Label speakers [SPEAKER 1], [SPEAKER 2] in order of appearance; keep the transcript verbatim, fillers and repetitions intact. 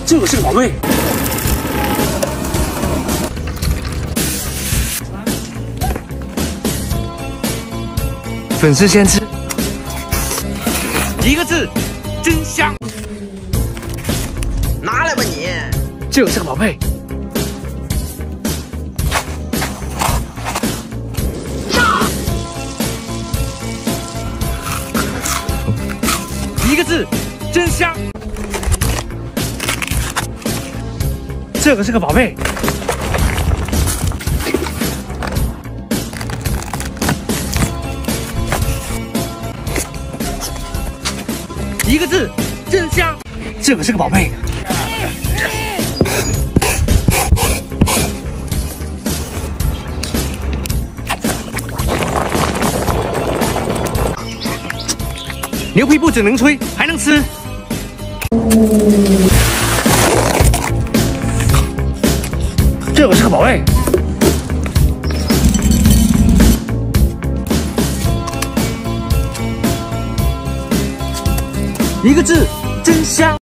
[SPEAKER 1] 这个是个宝贝。粉丝先吃，一个字，真香。
[SPEAKER 2] 拿来吧你，
[SPEAKER 1] 这个是个宝贝。一个字，真香。这个是个宝贝。一个字，真香。这个是个宝贝。牛皮不只能吹，还能吃。这个是个宝贝。一个字，真香。